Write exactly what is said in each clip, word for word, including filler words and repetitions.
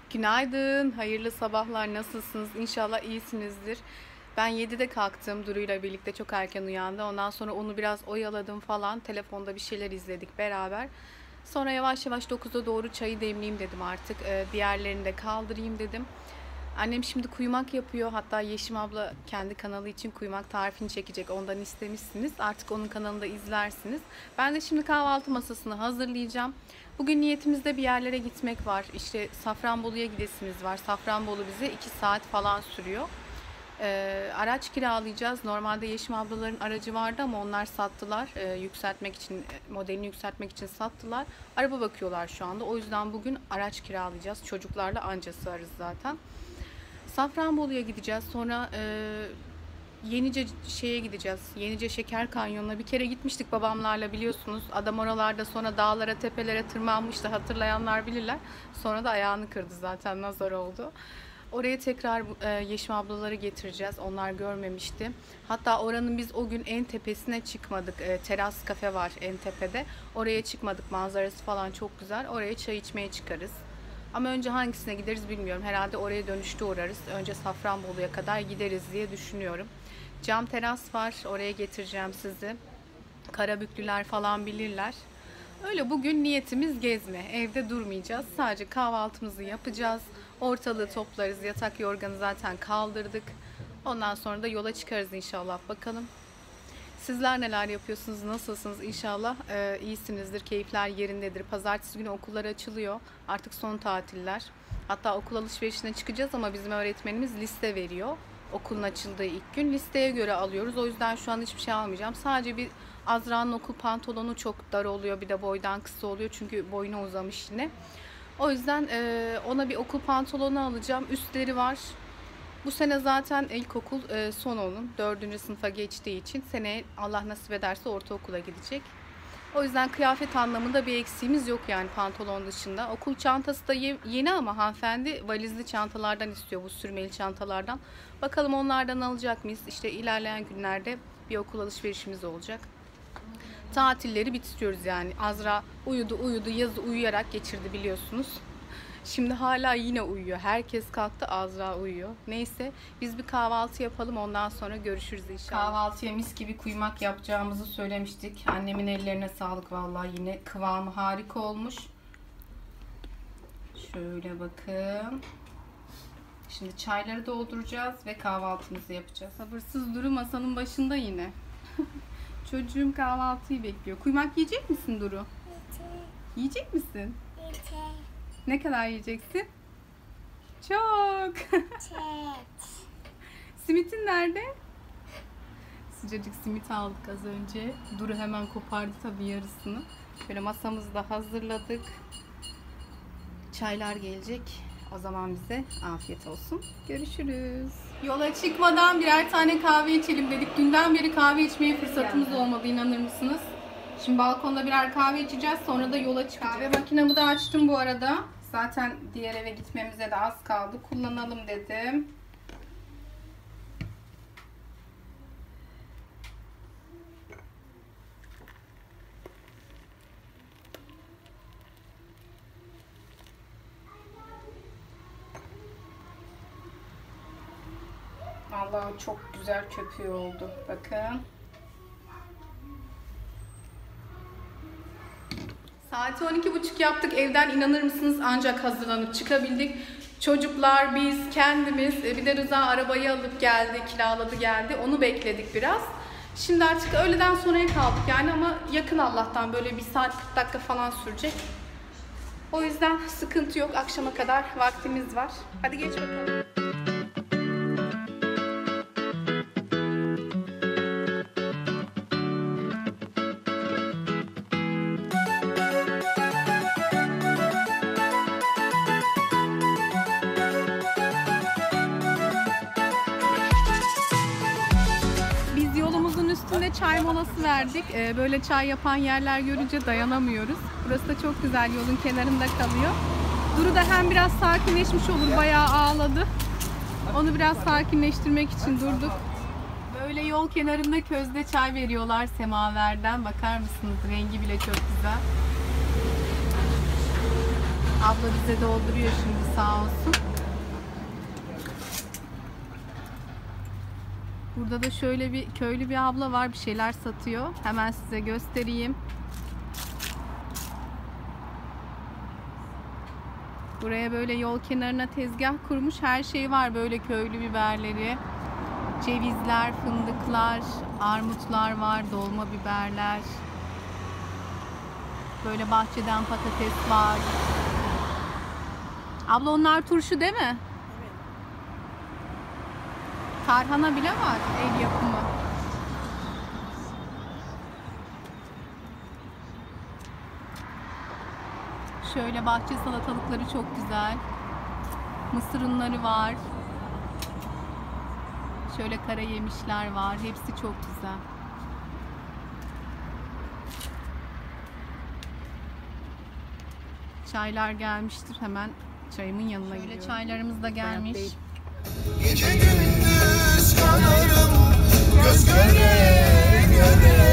Günaydın, hayırlı sabahlar. Nasılsınız? İnşallah iyisinizdir. Ben yedide kalktım. Duru'yla birlikte çok erken uyandı. Ondan sonra onu biraz oyaladım falan. Telefonda bir şeyler izledik beraber. Sonra yavaş yavaş dokuza doğru çayı demleyeyim dedim artık. Ee, diğerlerini de kaldırayım dedim. Annem şimdi kuymak yapıyor. Hatta Yeşim abla kendi kanalı için kuymak tarifini çekecek. Ondan istemişsiniz. Artık onun kanalında izlersiniz. Ben de şimdi kahvaltı masasını hazırlayacağım. Bugün niyetimizde bir yerlere gitmek var. İşte Safranbolu'ya gidesimiz var. Safranbolu bize iki saat falan sürüyor. Ee, araç kiralayacağız. Normalde Yeşim ablaların aracı vardı ama onlar sattılar. Ee, yükseltmek için, modelini yükseltmek için sattılar. Araba bakıyorlar şu anda. O yüzden bugün araç kiralayacağız. Çocuklarla anca sığarız zaten. Safranbolu'ya gideceğiz. Sonra e, Yenice şeye gideceğiz. Yenice Şeker Kanyonu'na bir kere gitmiştik babamlarla, biliyorsunuz. Adam oralarda sonra dağlara, tepelere tırmanmıştı. Hatırlayanlar bilirler. Sonra da ayağını kırdı zaten, nazar oldu. Oraya tekrar e, Yeşim ablaları getireceğiz. Onlar görmemişti. Hatta oranın biz o gün en tepesine çıkmadık. E, teras kafe var en tepede. Oraya çıkmadık. Manzarası falan çok güzel. Oraya çay içmeye çıkarız. Ama önce hangisine gideriz bilmiyorum. Herhalde oraya dönüşte uğrarız. Önce Safranbolu'ya kadar gideriz diye düşünüyorum. Cam teras var. Oraya getireceğim sizi. Karabüklüler falan bilirler. Öyle bugün niyetimiz gezme. Evde durmayacağız. Sadece kahvaltımızı yapacağız. Ortalığı toplarız. Yatak yorganı zaten kaldırdık. Ondan sonra da yola çıkarız inşallah. Bakalım. Sizler neler yapıyorsunuz? Nasılsınız? İnşallah e, iyisinizdir. Keyifler yerindedir. Pazartesi günü okullar açılıyor. Artık son tatiller. Hatta okul alışverişine çıkacağız ama bizim öğretmenimiz liste veriyor. Okulun açıldığı ilk gün. Listeye göre alıyoruz. O yüzden şu an hiçbir şey almayacağım. Sadece bir Azra'nın okul pantolonu çok dar oluyor. Bir de boydan kısa oluyor. Çünkü boyuna uzamış yine. O yüzden e, ona bir okul pantolonu alacağım. Üstleri var. Bu sene zaten ilkokul e, son onun. Dördüncü sınıfa geçtiği için seneye Allah nasip ederse ortaokula gidecek. O yüzden kıyafet anlamında bir eksiğimiz yok yani pantolon dışında. Okul çantası da ye, yeni ama hanımefendi valizli çantalardan istiyor, bu sürmeli çantalardan. Bakalım onlardan alacak mıyız? İşte ilerleyen günlerde bir okul alışverişimiz olacak. Tatilleri bitiriyoruz yani. Azra uyudu uyudu yazı uyuyarak geçirdi biliyorsunuz. Şimdi hala yine uyuyor. Herkes kalktı, Azra uyuyor. Neyse biz bir kahvaltı yapalım, ondan sonra görüşürüz inşallah. Kahvaltıya mis gibi kuymak yapacağımızı söylemiştik. Annemin ellerine sağlık vallahi, yine kıvamı harika olmuş. Şöyle bakın. Şimdi çayları dolduracağız ve kahvaltımızı yapacağız. Sabırsız Duru masanın başında yine. Çocuğum kahvaltıyı bekliyor. Kuymak yiyecek misin Duru? Yiyecek misin? Ne kadar yiyeceksin? Çok. Simitin nerede? Sıcacık simit aldık az önce. Duru hemen kopardı tabii yarısını. Şöyle masamızı da hazırladık. Çaylar gelecek. O zaman bize afiyet olsun. Görüşürüz. Yola çıkmadan birer tane kahve içelim dedik. Dünden beri kahve içmeye fırsatımız olmadı, inanır mısınız? Şimdi balkonda birer kahve içeceğiz. Sonra da yola çıkacağız. Kahve makinamı da açtım bu arada. Zaten diğer eve gitmemize de az kaldı. Kullanalım dedim. Vallahi çok güzel köpüğü oldu. Bakın. Saati on iki buçuk yaptık. Evden inanır mısınız ancak hazırlanıp çıkabildik. Çocuklar, biz, kendimiz, bir de Rıza arabayı alıp geldi, kiraladı geldi. Onu bekledik biraz. Şimdi artık öğleden sonraya kaldık yani, ama yakın Allah'tan, böyle bir saat kırk dakika falan sürecek. O yüzden sıkıntı yok. Akşama kadar vaktimiz var. Hadi geç bakalım. Üstünde çay molası verdik. Ee, böyle çay yapan yerler görünce dayanamıyoruz. Burası da çok güzel, yolun kenarında kalıyor. Duru da hem biraz sakinleşmiş olur, bayağı ağladı. Onu biraz sakinleştirmek için durduk. Böyle yol kenarında közde çay veriyorlar semaverden. Bakar mısınız? Rengi bile çok güzel. Abla bize dolduruyor şimdi sağ olsun. Burada da şöyle bir köylü bir abla var, bir şeyler satıyor. Hemen size göstereyim. Buraya böyle yol kenarına tezgah kurmuş. Her şey var, böyle köylü biberleri. Cevizler, fındıklar, armutlar var, dolma biberler. Böyle bahçeden patates var. Abla onlar turşu değil mi? Evet. Tarhana bile var, el yapımı. Şöyle bahçe salatalıkları çok güzel. Mısır unları var. Şöyle kara yemişler var. Hepsi çok güzel. Çaylar gelmiştir. Hemen çayımın yanına gidiyorum. Şöyle çaylarımız da gelmiş. Gece gündüz kanarım, göz göre göre.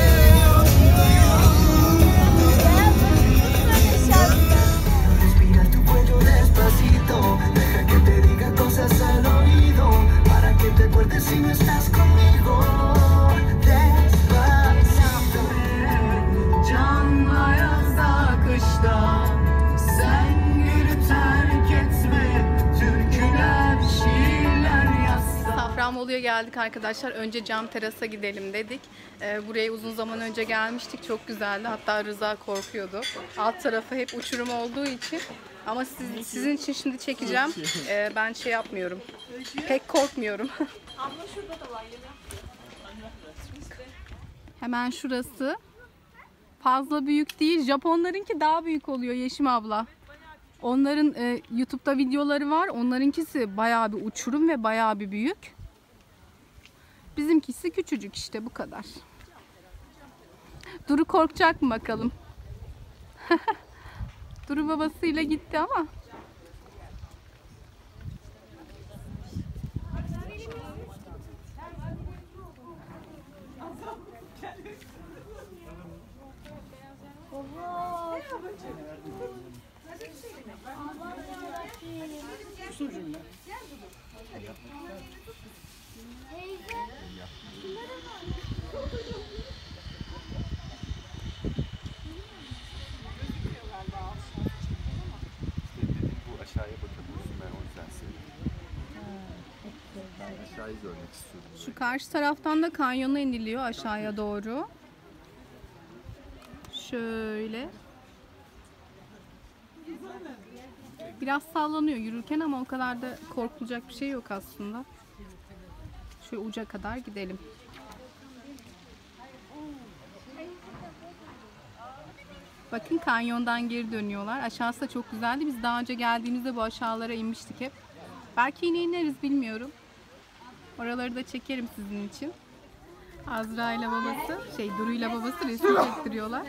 Safranbolu'ya geldik arkadaşlar. Önce cam terasa gidelim dedik. Ee, buraya uzun zaman önce gelmiştik. Çok güzeldi. Hatta Rıza korkuyordu. Alt tarafı hep uçurum olduğu için. Ama siz, sizin için şimdi çekeceğim. Ee, ben şey yapmıyorum. Pek korkmuyorum. Hemen şurası. Fazla büyük değil. Japonlarınki daha büyük oluyor Yeşim abla. Onların e, YouTube'da videoları var. Onlarınkisi bayağı bir uçurum ve bayağı bir büyük. Bizimkisi küçücük işte, bu kadar. Duru korkacak mı bakalım? Duru babasıyla gitti ama. Şu karşı taraftan da kanyona iniliyor aşağıya doğru. Şöyle. Biraz sallanıyor yürürken ama o kadar da korkulacak bir şey yok aslında. Şöyle uca kadar gidelim. Bakın kanyondan geri dönüyorlar. Aşağısı da çok güzeldi. Biz daha önce geldiğimizde bu aşağılara inmiştik hep. Belki yine ineriz, bilmiyorum. Oraları da çekerim sizin için. Azra ile babası, şey Duru ile babası resim çektiriyorlar.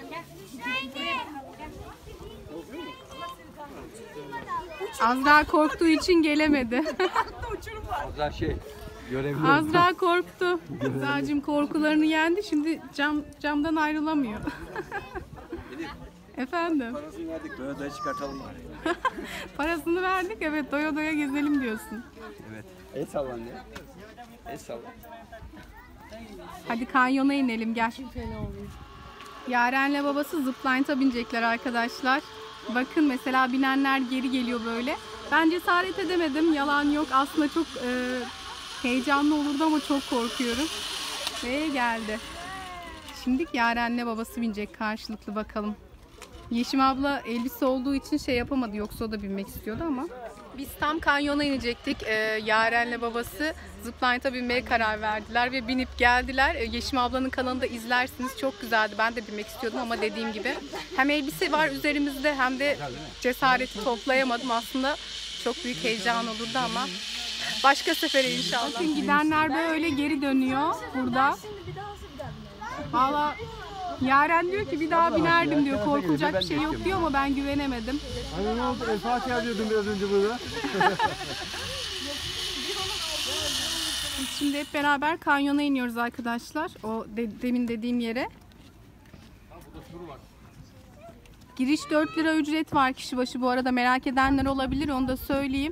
Azra korktuğu için gelemedi. Azra şey, Azra korktu. Azra'cığım korkularını yendi. Şimdi cam camdan ayrılamıyor. Efendim? Parasını verdik, doya doya çıkartalım bari. Parasını verdik, evet, doya doya gezelim diyorsun. Evet. El salla anne. El salla. Hadi kanyona inelim, gel. Yaren'le babası zipline'a binecekler arkadaşlar. Bakın mesela binenler geri geliyor böyle. Ben cesaret edemedim, yalan yok. Aslında çok e, heyecanlı olurdu ama çok korkuyorum. Ve geldi. Şimdi Yaren'le babası binecek karşılıklı, bakalım. Yeşim abla elbise olduğu için şey yapamadı, yoksa o da binmek istiyordu ama. Biz tam kanyona inecektik. Ee, Yaren'le babası zipline'a binmeye karar verdiler ve binip geldiler. Ee, Yeşim ablanın kanalında izlersiniz. Çok güzeldi. Ben de binmek istiyordum ama dediğim gibi hem elbise var üzerimizde hem de cesareti toplayamadım. Aslında çok büyük heyecan olurdu ama başka sefere inşallah. Bakın gidenler böyle geri dönüyor burada. Valla Yaren diyor ki bir daha binerdim diyor. Korkulacak bir şey yok diyor ama ben güvenemedim. Hani ne oldu? El Fatiha diyordum biraz önce burada. Biz şimdi hep beraber kanyona iniyoruz arkadaşlar. O de, demin dediğim yere. Giriş dört lira ücret var kişi başı, bu arada merak edenler olabilir, onu da söyleyeyim.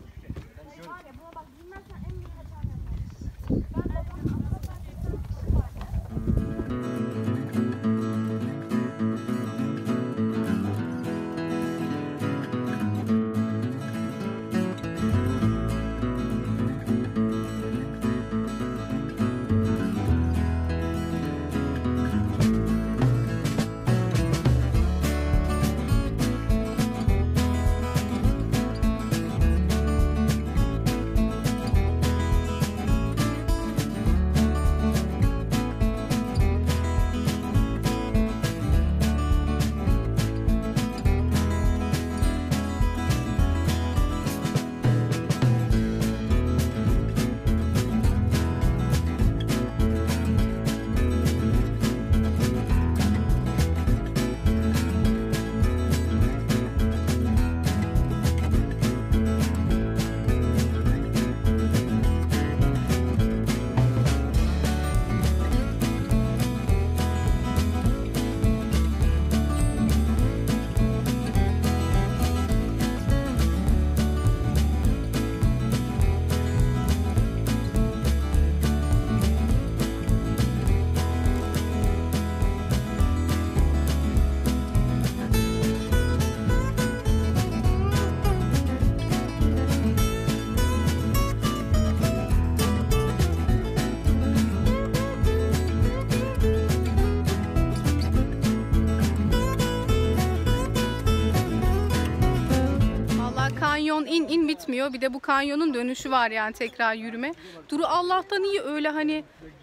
Kanyon in in bitmiyor. Bir de bu kanyonun dönüşü var, yani tekrar yürüme. Duru Allah'tan iyi, öyle hani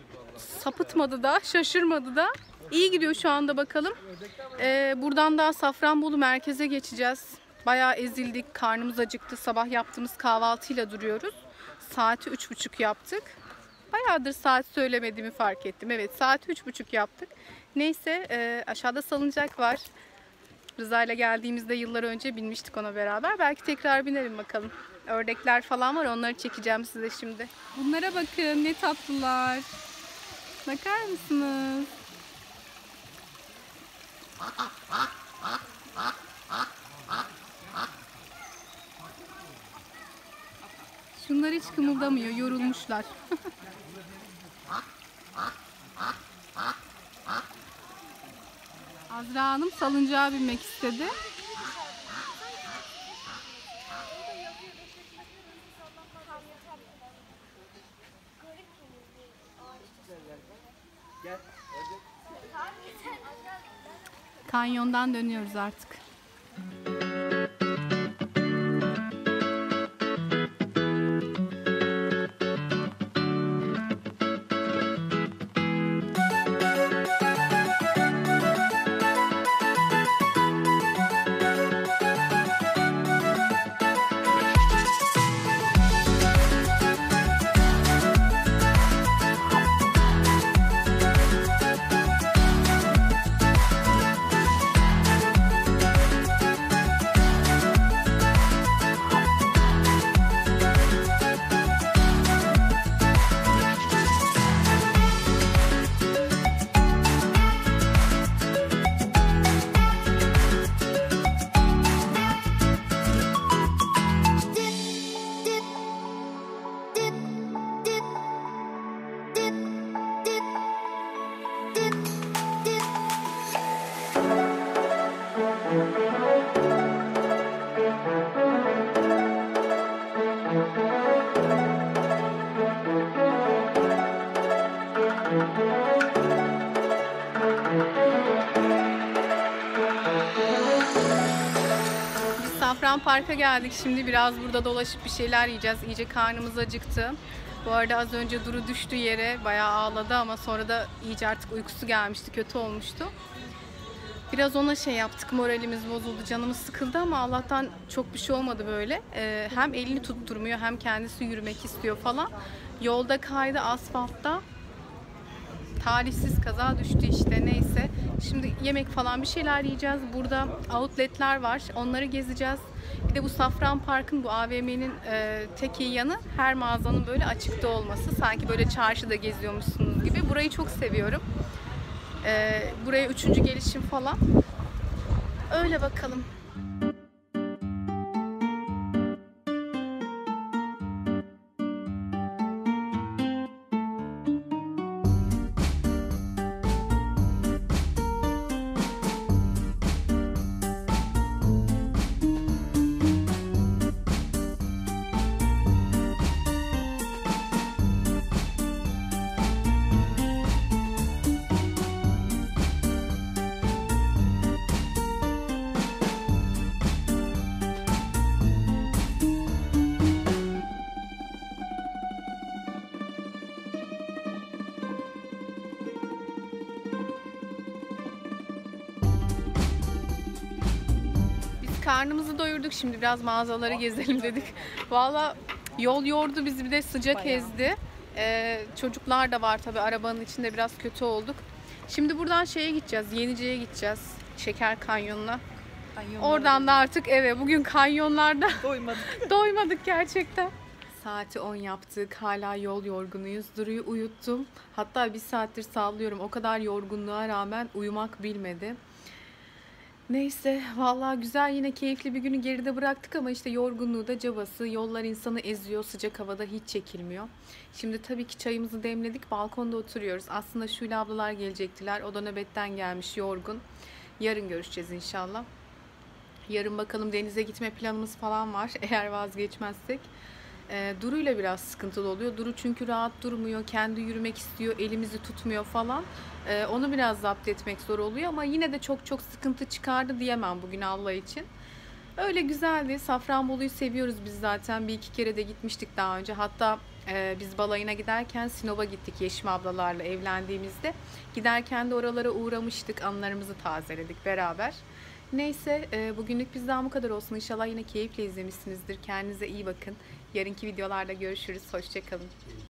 sapıtmadı da, şaşırmadı da. İyi gidiyor şu anda, bakalım. Ee, buradan daha Safranbolu merkeze geçeceğiz. Bayağı ezildik, karnımız acıktı. Sabah yaptığımız kahvaltıyla duruyoruz. Saati üç buçuk yaptık. Bayağıdır saat söylemediğimi fark ettim. Evet, saati üç buçuk yaptık. Neyse, e, aşağıda salıncak var. Rıza ile geldiğimizde yıllar önce binmiştik ona beraber. Belki tekrar binerim, bakalım. Ördekler falan var, onları çekeceğim size şimdi. Bunlara bakın, ne tatlılar. Bakar mısınız? Şunlar hiç kımıldamıyor, yorulmuşlar. Azra Hanım salıncağa binmek istedi. Kanyondan dönüyoruz artık. Safran Park'a geldik. Şimdi biraz burada dolaşıp bir şeyler yiyeceğiz. İyice karnımız acıktı. Bu arada az önce Duru düştü yere. Bayağı ağladı ama sonra da iyice artık uykusu gelmişti. Kötü olmuştu. Biraz ona şey yaptık. Moralimiz bozuldu. Canımız sıkıldı ama Allah'tan çok bir şey olmadı böyle. Ee, hem elini tutturmuyor hem kendisi yürümek istiyor falan. Yolda kaydı asfaltta. Talihsiz kaza düştü işte, neyse. Şimdi yemek falan bir şeyler yiyeceğiz. Burada outletler var. Onları gezeceğiz. Bir de bu Safran Park'ın, bu A V M'nin e, tek iyi yanı her mağazanın böyle açıkta olması. Sanki böyle çarşıda geziyormuşsunuz gibi. Burayı çok seviyorum. E, buraya üçüncü gelişim falan. Öyle bakalım. Karnımızı doyurduk, şimdi biraz mağazaları gezelim dedik. Valla yol yordu bizi, bir de sıcak Bayağı. ezdi. Ee, çocuklar da var tabi, arabanın içinde biraz kötü olduk. Şimdi buradan şeye gideceğiz, Yenice'ye gideceğiz. Şeker Kanyonu'na. Kanyonlara Oradan da artık eve, bugün kanyonlarda doymadık. doymadık gerçekten. Saati on yaptık, hala yol yorgunuyuz. Duru'yu uyuttum. Hatta bir saattir sallıyorum, o kadar yorgunluğa rağmen uyumak bilmedi. Neyse, vallahi güzel, yine keyifli bir günü geride bıraktık ama işte yorgunluğu da cabası. Yollar insanı eziyor, sıcak havada hiç çekilmiyor. Şimdi tabii ki çayımızı demledik, balkonda oturuyoruz. Aslında Şule ablalar gelecektiler, o da nöbetten gelmiş, yorgun. Yarın görüşeceğiz inşallah. Yarın bakalım, denize gitme planımız falan var eğer vazgeçmezsek. E, Duru ile biraz sıkıntılı oluyor. Duru çünkü rahat durmuyor, kendi yürümek istiyor, elimizi tutmuyor falan. E, onu biraz zapt etmek zor oluyor ama yine de çok çok sıkıntı çıkardı diyemem bugün Allah için. Öyle güzeldi. Safranbolu'yu seviyoruz biz zaten. Bir iki kere de gitmiştik daha önce. Hatta e, biz balayına giderken Sinop'a gittik Yeşim ablalarla evlendiğimizde. Giderken de oralara uğramıştık. Anılarımızı tazeledik beraber. Neyse, e, bugünlük bizden bu kadar olsun. İnşallah yine keyifle izlemişsinizdir. Kendinize iyi bakın. Yarınki videolarda görüşürüz. Hoşça kalın.